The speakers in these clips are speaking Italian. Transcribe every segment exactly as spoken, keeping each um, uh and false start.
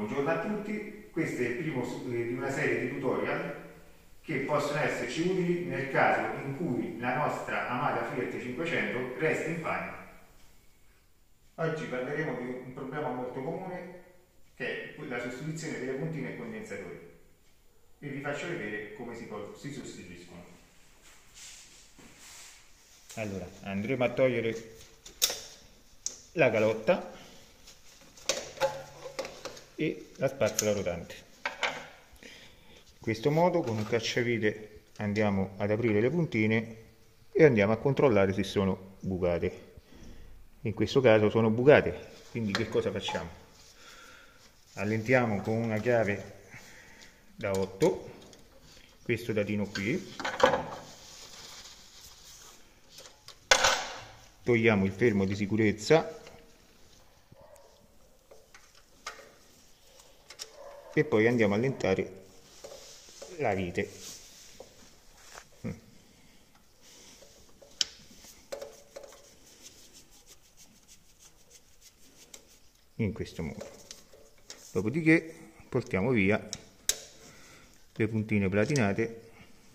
Buongiorno a tutti, questo è il primo di una serie di tutorial che possono esserci utili nel caso in cui la nostra amata Fiat cinquecento resti in pane. Oggi parleremo di un problema molto comune che è la sostituzione delle puntine e condensatori e vi faccio vedere come si, si sostituiscono. Allora, andremo a togliere la calotta e la spazzola rotante. In questo modo con un cacciavite andiamo ad aprire le puntine e andiamo a controllare se sono bucate. In questo caso sono bucate, quindi che cosa facciamo? Allentiamo con una chiave da otto questo datino qui, togliamo il fermo di sicurezza e poi andiamo a allentare la vite. In questo modo. Dopodiché portiamo via le puntine platinate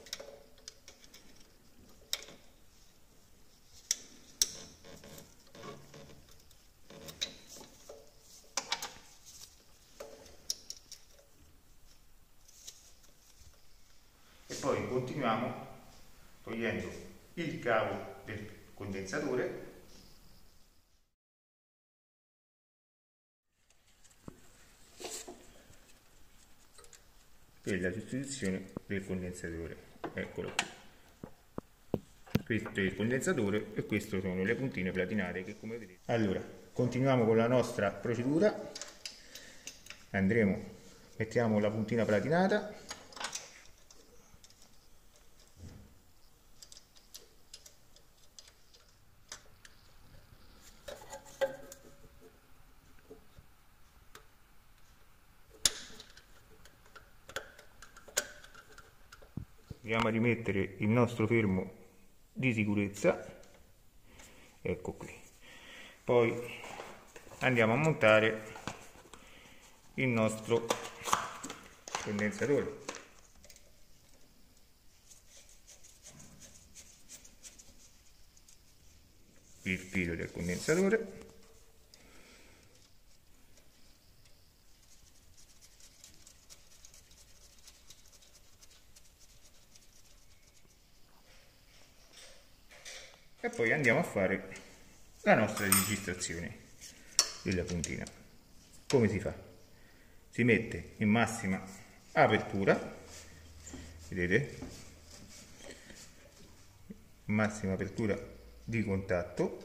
e poi continuiamo togliendo il cavo del condensatore per la sostituzione del condensatore. Eccolo qui. Questo è il condensatore e queste sono le puntine platinate che come vedete. Allora, continuiamo con la nostra procedura. Andremo, mettiamo la puntina platinata. Andiamo a rimettere il nostro fermo di sicurezza, ecco qui. Poi andiamo a montare il nostro condensatore. Il filo del condensatore. E poi andiamo a fare la nostra registrazione della puntina. Come si fa? Si mette in massima apertura, vedete? Massima apertura di contatto.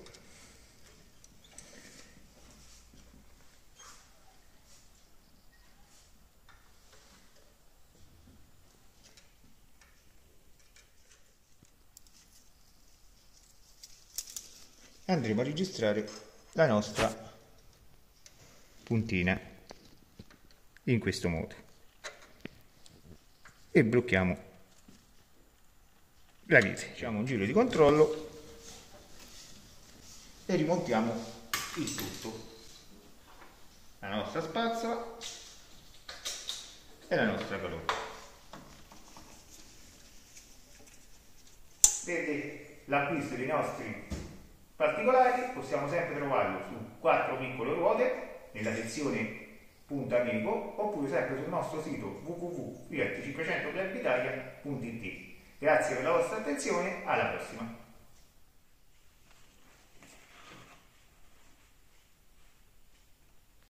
Andremo a registrare la nostra puntina in questo modo e blocchiamo la vite. Facciamo un giro di controllo e rimontiamo il tutto, la nostra spazzola e la nostra calotta. Per l'acquisto dei nostri particolari possiamo sempre trovarlo su quattro piccole ruote nella sezione punto amico oppure sempre sul nostro sito w w w punto fiat cinquecento club italia punto it. Grazie per la vostra attenzione, alla prossima!